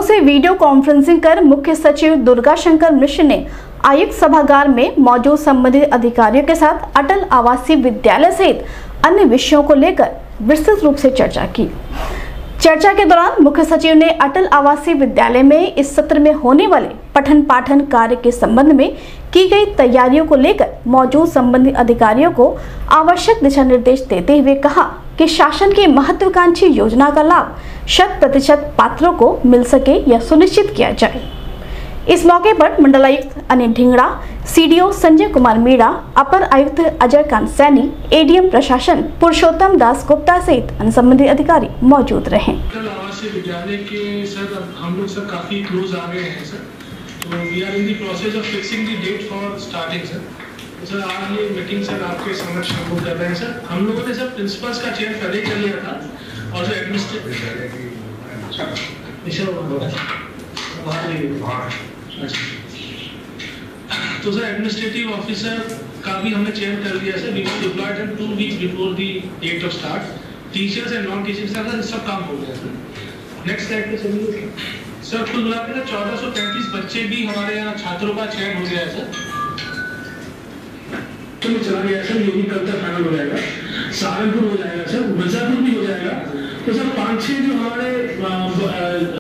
से video conferencing कर मुख्य सचिव दुर्गा शंकर मिश्र ने आयुक्त सभागार में मौजूद संबंधित अधिकारियों के साथ अटल आवासीय विद्यालय सहित अन्य विषयों को लेकर विस्तृत रूप से चर्चा की। चर्चा के दौरान मुख्य सचिव ने अटल आवासीय विद्यालय में इस सत्र में होने वाले पठन पाठन कार्य के संबंध में की गई तैयारियों को लेकर मौजूद संबंधित अधिकारियों को आवश्यक दिशा निर्देश देते हुए कहा कि शासन की महत्वाकांक्षी योजना का लाभ 100% पात्रों को मिल सके यह सुनिश्चित किया जाए। इस मौके पर मंडलायुक्त अनिल ढिंगड़ा, सीडीओ संजय कुमार मीणा, अपर आयुक्त अजय कांत सैनी, एडीएम प्रशासन पुरुषोत्तम दास गुप्ता सहित अन्य संबंधित अधिकारी मौजूद रहे। आवासीय विद्यालय के सर हम लोग सर काफी क्लोज आ गए हैं सर, तो we are in the process of fixing the date for starting sir. तो सर आज ये मीटिंग सर आपके समक्ष हम कर रहे हैं सर। हम लोगों ने सर प्रिंसिपल्स का चयन पहले कर लिया था और जो तो सर एडमिनिस्ट्रेटिव ऑफिसर का भी हमने चयन कर लिया sir. We will deploy them 2 weeks before the date of start. Teachers and non teaching staff sir सब काम हो गया सर। नेक्स्ट स्लाइड पे चलिए सर। कुल मिलाकर 1435 बच्चे भी हमारे यहाँ छात्रों का चयन हो गया है सर। तो चला गया सर, ये भी कल तक फाइनल हो जाएगा। सहारनपुर हो जाएगा सर, मिर्जापुर भी हो जाएगा। तो सर 5-6 जो हमारे